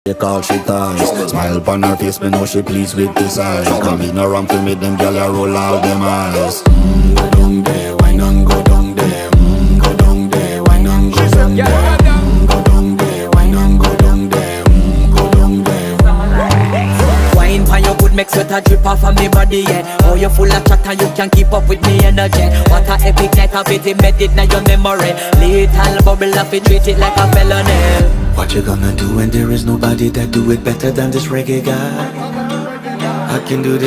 She call she ties. Smile upon her face, me know she pleased with this eyes. Come in around to make them gyal a roll out them eyes. Go down there, wine and go down there. Go down there, wine and go down there. Go down there, wine and go down there. Go down there. Wine pan your good make sweat a drip off of me body, yeah. Oh, you full of chat and you can keep up with me energy. What a epic night of it, embedded in your memory. Little bubble of it, treat it like a felony. What you gonna do when there is nobody that do it better than this reggae guy? I can do this.